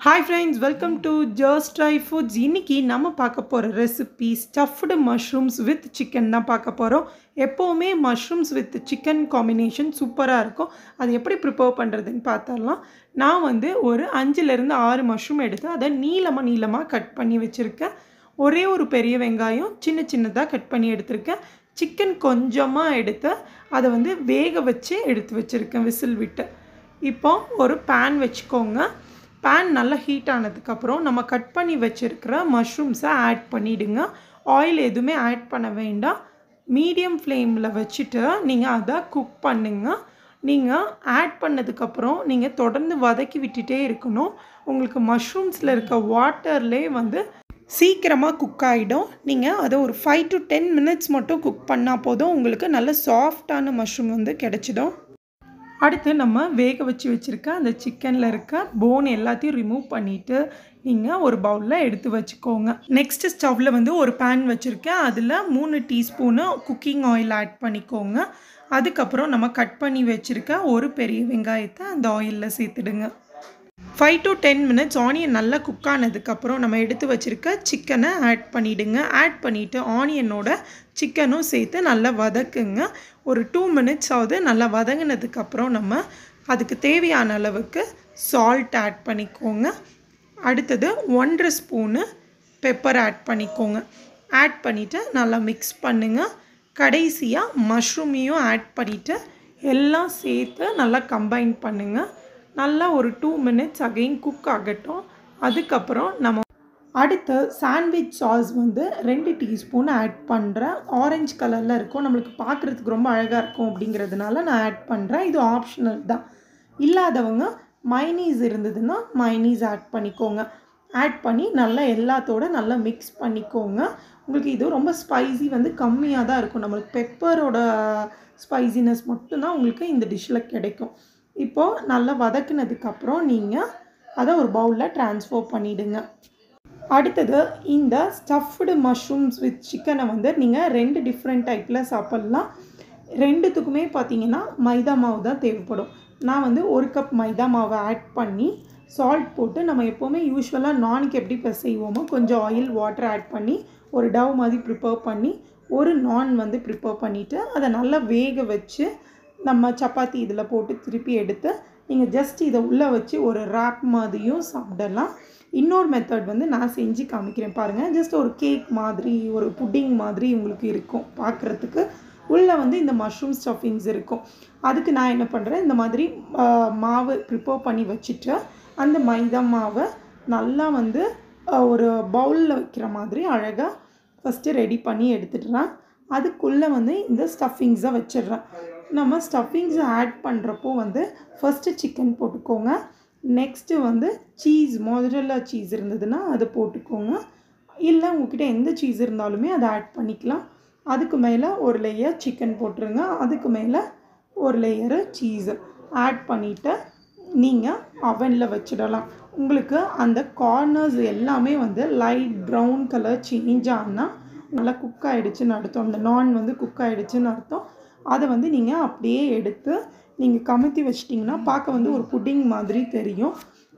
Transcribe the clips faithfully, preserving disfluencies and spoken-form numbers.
Hi friends, welcome to Just Try Foods. இன்னைக்கு நம்ம பார்க்க போற recipe stuffed mushrooms with chicken தான் பார்க்க போறோம். எப்பவுமே mushrooms with chicken combination சூப்பரா இருக்கும். அது எப்படி prepare பண்றதுன்னு பார்த்தறலாம். நான் வந்து ஒரு அஞ்சுல இருந்து ஆறு mushroom எடுத்து அதை நீளமா நீளமா கட் பண்ணி வச்சிருக்கேன். ஒரே ஒரு பெரிய வெங்காயம் சின்ன சின்னதா கட் பண்ணி எடுத்துர்க்கேன். chicken கொஞ்சமா எடுத்து அதை வந்து வேக வச்சு எடுத்து வச்சிருக்கேன் விசில் விட்டு. இப்போ ஒரு pan வெச்சுக்கோங்க. pan நல்லா ஹீட் ஆனதுக்கு அப்புறம் நம்ம கட் பண்ணி வச்சிருக்கிற மஷ்ரூம்ஸை ஆட் பண்ணிடுங்க. ஆயில் எதுவுமே ஆட் பண்ண வேண்டாம். மீடியம் ஃப்ளேமில் வச்சுட்டு நீங்கள் அதை குக் பண்ணுங்க. நீங்கள் ஆட் பண்ணதுக்கப்புறம் நீங்கள் தொடர்ந்து வதக்கி விட்டுட்டே இருக்கணும். உங்களுக்கு மஷ்ரூம்ஸில் இருக்க வாட்டர்லேயே வந்து சீக்கிரமாக குக் ஆகிடும். நீங்கள் அதை ஒரு ஃபைவ் டு டென் மினிட்ஸ் மட்டும் குக் பண்ணால் போதும். உங்களுக்கு நல்ல சாஃப்டான மஷ்ரூம் வந்து கிடச்சிடும். அடுத்து நம்ம வேக வச்சு வச்சுருக்க அந்த சிக்கனில் இருக்க போன் எல்லாத்தையும் ரிமூவ் பண்ணிவிட்டு நீங்கள் ஒரு பவுலில் எடுத்து வச்சுக்கோங்க. நெக்ஸ்ட்டு ஸ்டவ்வில் வந்து ஒரு பேன் வச்சுருக்கேன். அதில் மூணு டீஸ்பூனு குக்கிங் ஆயில் ஆட் பண்ணிக்கோங்க. அதுக்கப்புறம் நம்ம கட் பண்ணி வச்சுருக்க ஒரு பெரிய வெங்காயத்தை அந்த ஆயிலில் சேர்த்துடுங்க. Five to ten minutes onion நல்லா குக் ஆனதுக்கப்புறம் நம்ம எடுத்து வச்சுருக்க சிக்கனை ஆட் பண்ணிவிடுங்க. ஆட் பண்ணிவிட்டு ஆனியனோட சிக்கனும் சேர்த்து நல்லா வதக்குங்க. ஒரு டூ மினிட்ஸ் ஆகுது. நல்லா வதங்கினதுக்கப்புறம் நம்ம அதுக்கு தேவையான அளவுக்கு சால்ட் ஆட் பண்ணிக்கோங்க. அடுத்தது ஒன்றரை ஸ்பூனு பெப்பர் ஆட் பண்ணிக்கோங்க. ஆட் பண்ணிவிட்டு நல்லா மிக்ஸ் பண்ணுங்கள். கடைசியாக மஷ்ரூமையும் ஆட் பண்ணிவிட்டு எல்லாம் சேர்த்து நல்லா கம்பைன் பண்ணுங்கள். நல்லா ஒரு டூ மினிட்ஸ் அகெயின் குக் ஆகட்டும். அதுக்கப்புறம் நம்ம அடுத்து சாண்ட்விச் சாஸ் வந்து ரெண்டு டீஸ்பூன் ஆட் பண்ணுறேன். ஆரஞ்சு கலரில் இருக்கும். நம்மளுக்கு பார்க்குறதுக்கு ரொம்ப அழகாக இருக்கும் அப்படிங்கிறதுனால நான் ஆட் பண்ணுறேன். இது ஆப்ஷனல் தான். இல்லாதவங்க மைனீஸ் இருந்ததுன்னா மைனீஸ் ஆட் பண்ணிக்கோங்க. ஆட் பண்ணி நல்லா எல்லாத்தோடு நல்லா மிக்ஸ் பண்ணிக்கோங்க. உங்களுக்கு இது ரொம்ப ஸ்பைசி வந்து கம்மியாக தான் இருக்கும். நம்மளுக்கு பெப்பரோட ஸ்பைசினஸ் மட்டும்தான் உங்களுக்கு இந்த டிஷ்ஷில் கிடைக்கும். இப்போது நல்லா வதக்குனதுக்கப்புறம் நீங்கள் அதை ஒரு பவுலில் ட்ரான்ஸ்ஃபர் பண்ணிவிடுங்க. அடுத்தது இந்த ஸ்டஃப்டு மஷ்ரூம்ஸ் வித் சிக்கனை வந்து நீங்கள் ரெண்டு டிஃப்ரெண்ட் டைப்பில் சாப்பிட்லாம். ரெண்டுத்துக்குமே பார்த்தீங்கன்னா மைதா மாவு தான் தேவைப்படும். நான் வந்து ஒரு கப் மைதா மாவை ஆட் பண்ணி சால்ட் போட்டு நம்ம எப்போவுமே யூஸ்வலாக நானுக்கு எப்படி இப்போ செய்வோமோ கொஞ்சம் ஆயில் வாட்டர் ஆட் பண்ணி ஒரு டவ் மாதிரி ப்ரிப்பேர் பண்ணி ஒரு நான் வந்து ப்ரிப்பேர் பண்ணிவிட்டு அதை நல்லா வேக வச்சு நம்ம சப்பாத்தி இதில் போட்டு திருப்பி எடுத்து நீங்கள் ஜஸ்ட் இதை உள்ளே வச்சு ஒரு ரேப் மாதிரியும் சாப்பிடலாம். இன்னொரு மெத்தட் வந்து நான் செஞ்சு காமிக்கிறேன் பாருங்கள். ஜஸ்ட் ஒரு கேக் மாதிரி ஒரு புட்டிங் மாதிரி உங்களுக்கு இருக்கும் பார்க்குறதுக்கு. உள்ளே வந்து இந்த மஷ்ரூம் ஸ்டஃபிங்ஸ் இருக்கும். அதுக்கு நான் என்ன பண்ணுறேன், இந்த மாதிரி மாவு ப்ரிப்பேர் பண்ணி வச்சுட்டு அந்த மைதா மாவை நல்லா வந்து ஒரு பவுலில் வைக்கிற மாதிரி அழகாக ஃபஸ்ட்டு ரெடி பண்ணி எடுத்துடுறேன். அதுக்குள்ளே வந்து இந்த ஸ்டஃபிங்ஸை வச்சிடுறேன். நம்ம ஸ்டஃபிங்ஸை ஆட் பண்ணுறப்போ வந்து ஃபஸ்ட்டு சிக்கன் போட்டுக்கோங்க. நெக்ஸ்ட்டு வந்து சீஸ் மொசரெல்லா சீஸ் இருந்ததுன்னா அதை போட்டுக்கோங்க. இல்லை உங்கள்கிட்ட எந்த சீஸ் இருந்தாலுமே அதை ஆட் பண்ணிக்கலாம். அதுக்கு மேலே ஒரு லேயர் சிக்கன் போட்டுருங்க. அதுக்கு மேலே ஒரு லேயரு சீஸு ஆட் பண்ணிவிட்டு நீங்கள் அவனில் வச்சிடலாம். உங்களுக்கு அந்த கார்னர்ஸ் எல்லாமே வந்து லைட் ப்ரௌன் கலர் சேஞ்ச் ஆனால் நல்லா குக் ஆகிடுச்சுன்னு அர்த்தம். அந்த நான் வந்து குக் ஆகிடுச்சுன்னு அர்த்தம். அதை வந்து நீங்கள் அப்படியே எடுத்து நீங்கள் கமுத்தி வச்சிட்டிங்கன்னா பார்க்க வந்து ஒரு புட்டிங் மாதிரி தெரியும்.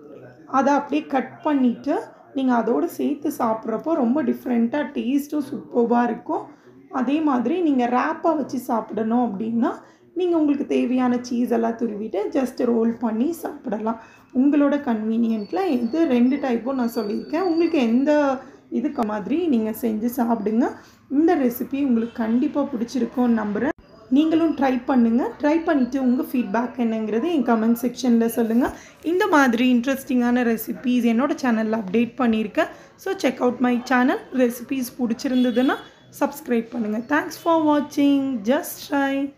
அதை அப்படியே கட் பண்ணிவிட்டு நீங்கள் அதோடு சேர்த்து சாப்பிட்றப்போ ரொம்ப டிஃப்ரெண்ட்டாக டேஸ்ட்டும் சூப்பராக இருக்கும். அதே மாதிரி நீங்கள் ரேப்பாக வச்சு சாப்பிடணும் அப்படின்னா நீங்கள் உங்களுக்கு தேவையான சீஸ் எல்லாம் துருவிட்டு ஜஸ்ட் ரோல் பண்ணி சாப்பிடலாம். உங்களோட கன்வீனியன்ட்டில் இது ரெண்டு டைப்பும் நான் சொல்லியிருக்கேன். உங்களுக்கு எந்த இதுக்கு மாதிரி நீங்கள் செஞ்சு சாப்பிடுங்க. இந்த ரெசிபி உங்களுக்கு கண்டிப்பாக பிடிச்சிருக்கும்னு நம்புகிறேன். நீங்களும் ட்ரை பண்ணுங்கள். ட்ரை பண்ணிவிட்டு உங்கள் ஃபீட்பேக் என்னங்கிறது என் கமெண்ட் செக்ஷனில் சொல்லுங்கள். இந்த மாதிரி இன்ட்ரெஸ்டிங்கான ரெசிபீஸ் என்னோடய சேனலில் அப்டேட் பண்ணியிருக்கேன். So check out my channel. Recipes பிடிச்சிருந்ததுன்னா சப்ஸ்கிரைப் பண்ணுங்கள். தேங்க்ஸ் ஃபார் வாட்சிங். Just try.